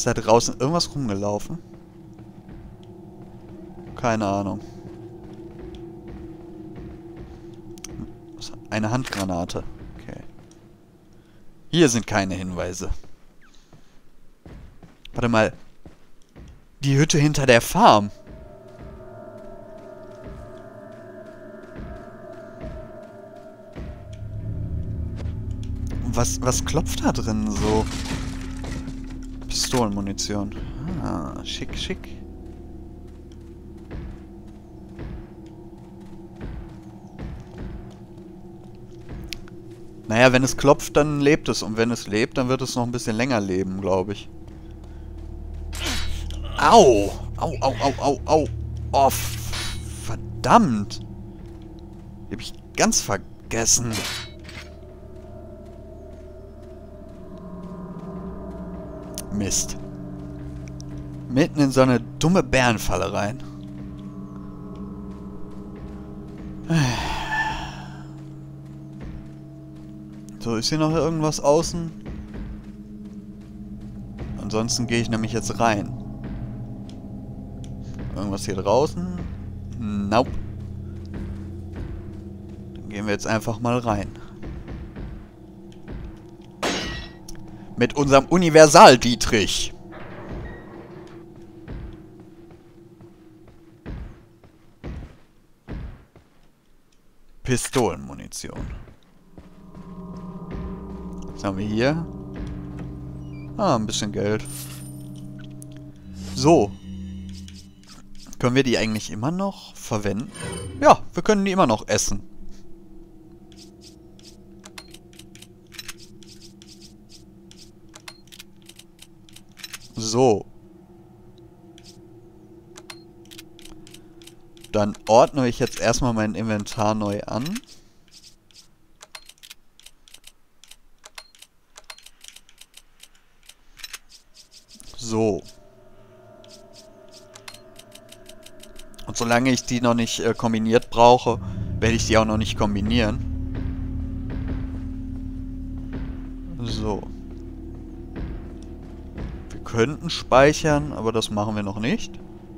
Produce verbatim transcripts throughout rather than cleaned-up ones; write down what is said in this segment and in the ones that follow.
Ist da draußen irgendwas rumgelaufen? Keine Ahnung. Eine Handgranate. Okay. Hier sind keine Hinweise. Warte mal. Die Hütte hinter der Farm. Was, was klopft da drin so? Pistolenmunition. Ah, schick, schick. Naja, wenn es klopft, dann lebt es. Und wenn es lebt, dann wird es noch ein bisschen länger leben, glaube ich. Au! Au, au, au, au, au! Oh, verdammt! Die habe ich ganz vergessen. Mist. Mitten in so eine dumme Bärenfalle rein. So, ist hier noch irgendwas außen? Ansonsten gehe ich nämlich jetzt rein. Irgendwas hier draußen? Nope. Dann gehen wir jetzt einfach mal rein. Mit unserem Universal-Dietrich. Pistolenmunition. Was haben wir hier? Ah, ein bisschen Geld. So. Können wir die eigentlich immer noch verwenden? Ja, wir können die immer noch essen. So. Dann ordne ich jetzt erstmal mein Inventar neu an. So. Und solange ich die noch nicht äh, kombiniert brauche, werde ich die auch noch nicht kombinieren. So. Wir könnten speichern, aber das machen wir noch nicht.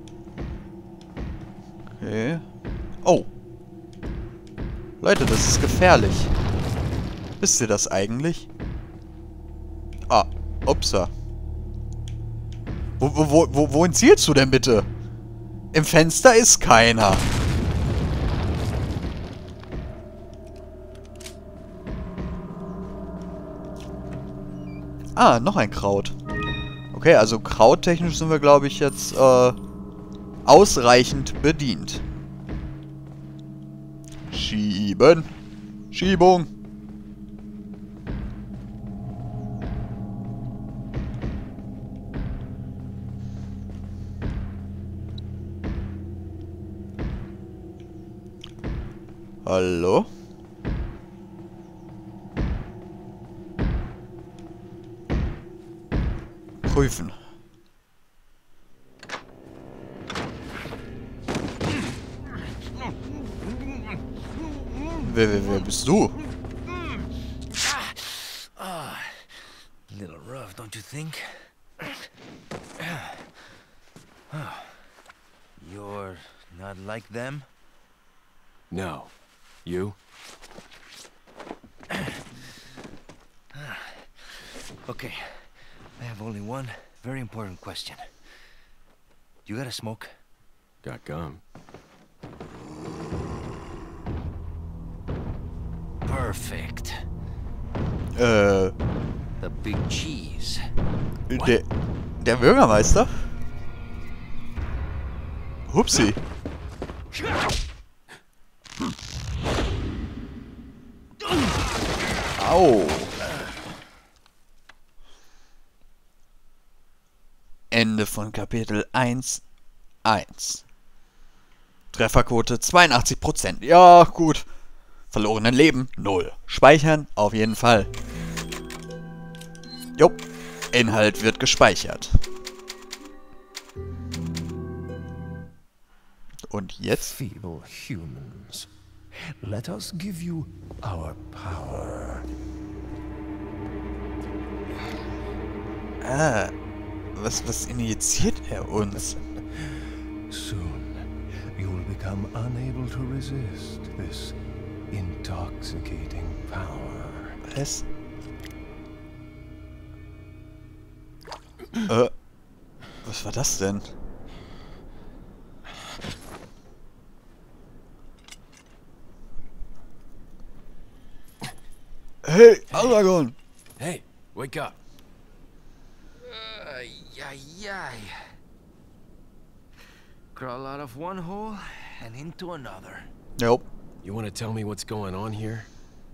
Okay. Oh. Leute, das ist gefährlich. Wisst ihr das eigentlich? Ah, upsa. Wo, wo, wo, wohin zielst du denn bitte? Im Fenster ist keiner. Ah, noch ein Kraut. Okay, also krauttechnisch sind wir, glaube ich, jetzt äh, ausreichend bedient. Schieben. Schiebung. Hallo? Prüfen. Wer, wer, wer bist du? Ah, little rough, don't you think? You're not like them? No. You? Okay, I have only one very important question. You got a smoke? Got gum. Perfect. Äh, The big cheese. der, der Bürgermeister? Hupsi. Au. Ende von Kapitel eins eins. Trefferquote zweiundachtzig Prozent. Ja, gut. Verlorenen Leben null. Speichern auf jeden Fall. Jo. Inhalt wird gespeichert. Und jetzt? Feeble humans, let us give you our power. Ah. Was, was injiziert er uns? Soon, you will become unable to resist this intoxicating power. Was? Äh, was war das denn? Hey, Aragorn! Hey, wake up. Ay, ay, ay. Crawl out of one hole and into another. Nope. You want to tell me what's going on here?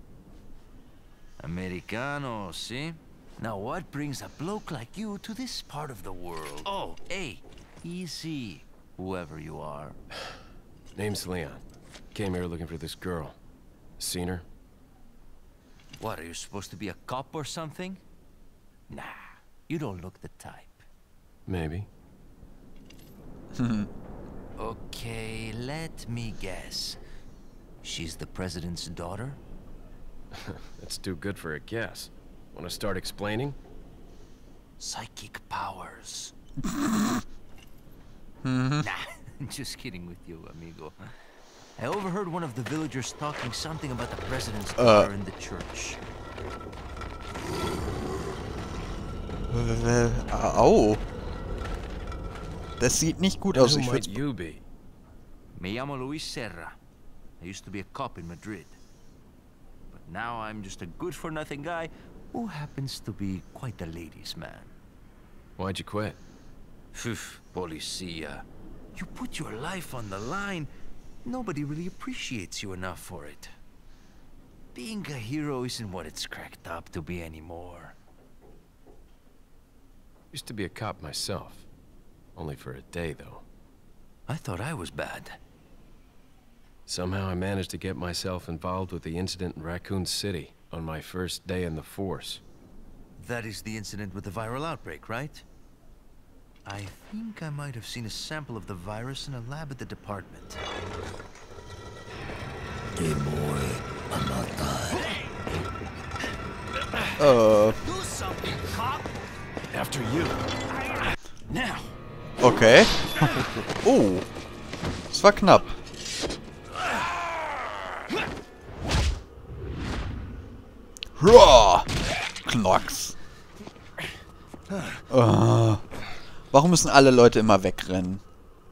Americano, see? Now what brings a bloke like you to this part of the world? Oh, hey, easy, whoever you are. Name's Leon. Came here looking for this girl. Seen her? What, are you supposed to be a cop or something? Nah, you don't look the type. Maybe. Okay, let me guess. She's the president's daughter? That's too good for a guess. Want to start explaining? Psychic powers. Mhm. Nah, just kidding with you, amigo. I overheard one of the villagers talking something about the president's daughter in the church. Äh, au. Das sieht nicht gut aus. Who Ich might würd's... you be? Me llamo Luis Serra. I used to be a cop in Madrid. But now I'm just a good-for-nothing guy who happens to be quite a ladies' man. Why'd you quit? Phew, policia. You put your life on the line. Nobody really appreciates you enough for it. Being a hero isn't what it's cracked up to be anymore. Used to be a cop myself. Only for a day, though. I thought I was bad. Somehow I managed to get myself involved with the incident in Raccoon City on my first day in the force. That is the incident with the viral outbreak, right? I think I might have seen a sample of the virus in a lab at the department. Äh. Do something, cop! After you. Now! Okay. Oh. Das war knapp. Hurra! Knocks. Äh. Warum müssen alle Leute immer wegrennen?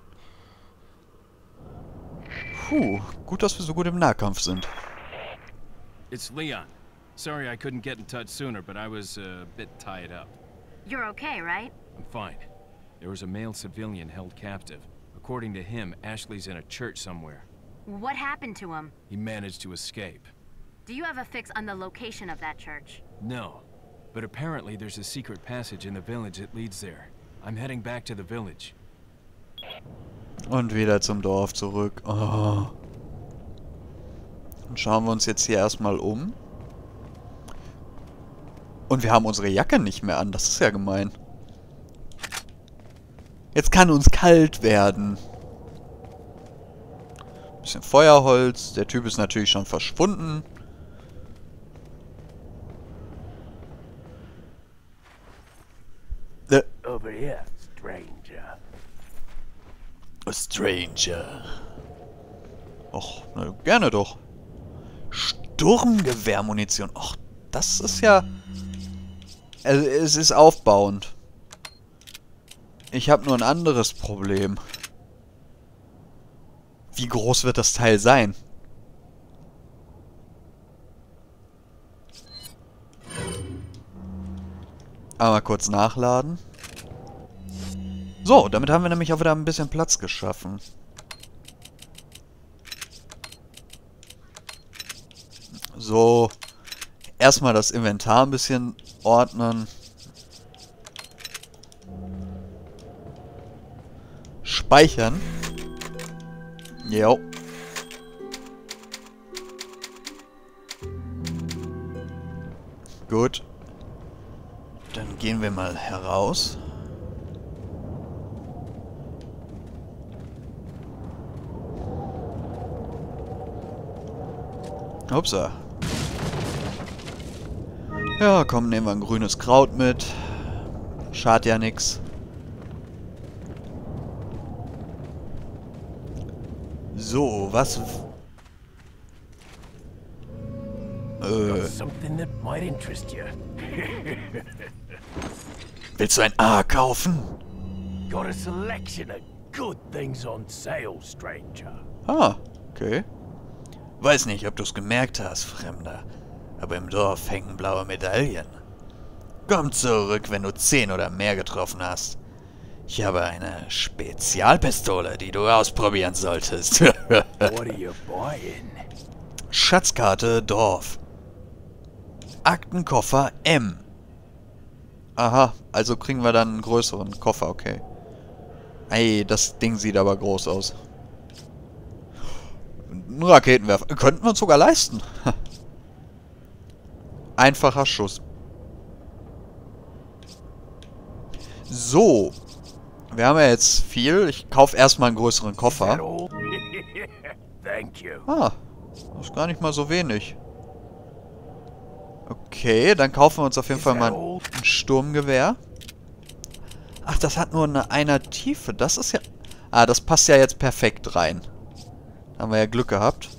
Puh, gut, dass wir so gut im Nahkampf sind. It's Leon. Sorry I couldn't get in touch sooner, but I was uh, a bit tied up. You're okay, right? I'm fine. There was a male civilian held captive. According to him, Ashley's in a church somewhere. What happened to him? He managed to escape. Do you have a fix on the location of that church? No, but apparently there's a secret passage in the village that leads there. I'm heading back to the village. Und wieder zum Dorf zurück. Oh. Dann schauen wir uns jetzt hier erstmal um. Und wir haben unsere Jacke nicht mehr an. Das ist ja gemein. Jetzt kann uns kalt werden. Bisschen Feuerholz. Der Typ ist natürlich schon verschwunden. Äh. Over here, stranger. A stranger. Och, na, gerne doch. Sturmgewehrmunition. Och, das ist ja... Also, es ist aufbauend. Ich habe nur ein anderes Problem. Wie groß wird das Teil sein? Einmal kurz nachladen. So, damit haben wir nämlich auch wieder ein bisschen Platz geschaffen. So, erstmal das Inventar ein bisschen ordnen. Speichern. Jo. Gut. Dann gehen wir mal heraus. Upsa. Ja, komm, nehmen wir ein grünes Kraut mit. Schadet ja nix. So, was... Äh... Something that might interest you. Willst du ein A kaufen? Got a selection of good things on sale, stranger. Ah, okay. Weiß nicht, ob du es gemerkt hast, Fremder. Aber im Dorf hängen blaue Medaillen. Komm zurück, wenn du zehn oder mehr getroffen hast. Ich habe eine Spezialpistole, die du ausprobieren solltest. What are you buying? Schatzkarte Dorf. Aktenkoffer M. Aha, also kriegen wir dann einen größeren Koffer, okay. Ey, das Ding sieht aber groß aus. Ein Raketenwerfer. Könnten wir uns sogar leisten. Einfacher Schuss. So. Wir haben ja jetzt viel. Ich kaufe erstmal einen größeren Koffer. Thank you. Ah, das ist gar nicht mal so wenig. Okay, dann kaufen wir uns auf jeden Fall mal ein Sturmgewehr. Ach, das hat nur eine einer Tiefe. Das ist ja... Ah, das passt ja jetzt perfekt rein. Da haben wir ja Glück gehabt.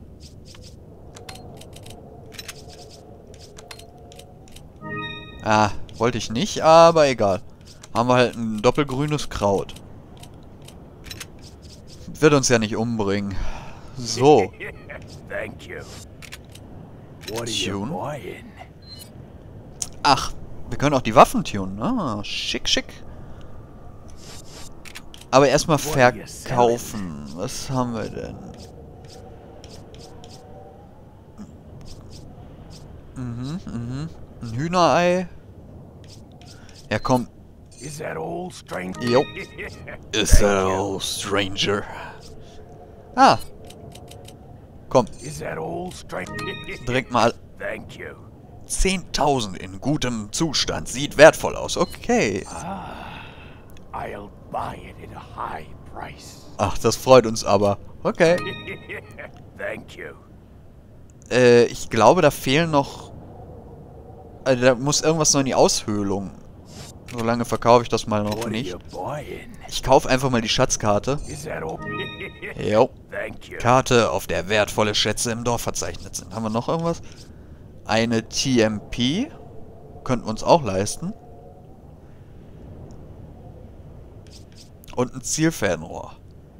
Ah, wollte ich nicht, aber egal. Haben wir halt ein doppelgrünes Kraut. Wird uns ja nicht umbringen. So. Thank you. What are you Tune. buying? Ach, wir können auch die Waffen tunen. Ah, schick, schick. Aber erstmal verkaufen. Was haben wir denn? Mhm, mhm. Ein Hühnerei. Ja, komm. Is that all, stranger? Jo. Is that all, stranger? Ah. Komm, Is that all, stranger? direkt mal Thank you. zehntausend in gutem Zustand. Sieht wertvoll aus. Okay. I'll buy it at a high price. Ach, das freut uns aber. Okay. Thank you. Äh, ich glaube, da fehlen noch... Also, da muss irgendwas noch in die Aushöhlung. Solange verkaufe ich das mal noch What are nicht. you buying? Ich kaufe einfach mal die Schatzkarte. Is that all? Jo. Thank you. Karte, auf der wertvolle Schätze im Dorf verzeichnet sind. Haben wir noch irgendwas? Eine T M P. Könnten wir uns auch leisten. Und ein Zielfernrohr.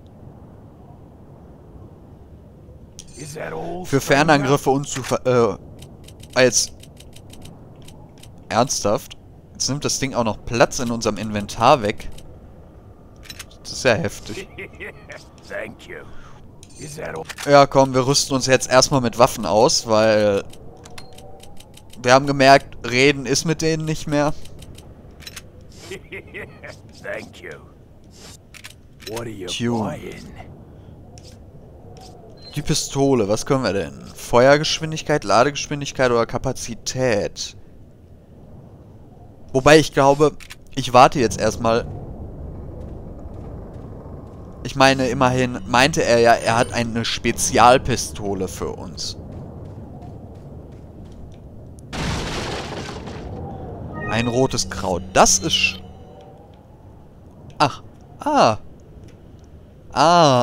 Is that all, Für stranger? Fernangriffe und zu ver... Äh... Als... Ernsthaft? Jetzt nimmt das Ding auch noch Platz in unserem Inventar weg. Das ist ja heftig. Thank you. Is that all? Ja, komm, wir rüsten uns jetzt erstmal mit Waffen aus, weil... Wir haben gemerkt, reden ist mit denen nicht mehr. Thank you. What are you Tune. buying? Die Pistole, was können wir denn? Feuergeschwindigkeit, Ladegeschwindigkeit oder Kapazität? Wobei ich glaube, ich warte jetzt erstmal. Ich meine, immerhin meinte er ja, er hat eine Spezialpistole für uns. Ein rotes Kraut. Das ist... sch- Ach. Ah. Ah.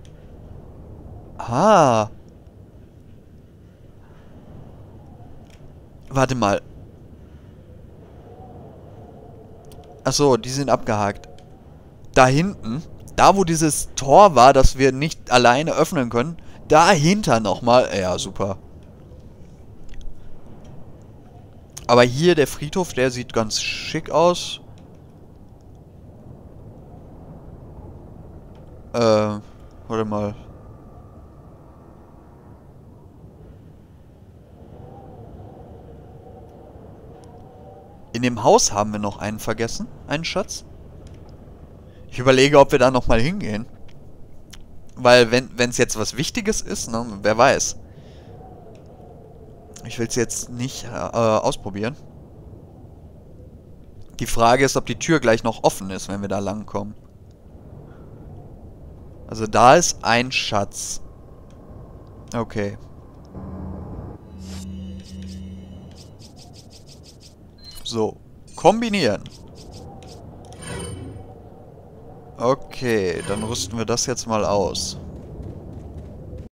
Ah. Warte mal. Achso, die sind abgehakt. Da hinten, da wo dieses Tor war, das wir nicht alleine öffnen können, dahinter nochmal. Ja, super. Aber hier der Friedhof, der sieht ganz schick aus. Äh, warte mal. In dem Haus haben wir noch einen vergessen. Einen Schatz. Ich überlege, ob wir da nochmal hingehen. Weil, wenn es jetzt was Wichtiges ist, ne, wer weiß. Ich will es jetzt nicht äh, ausprobieren. Die Frage ist, ob die Tür gleich noch offen ist, wenn wir da langkommen. Also da ist ein Schatz. Okay. So, kombinieren. Okay, dann rüsten wir das jetzt mal aus.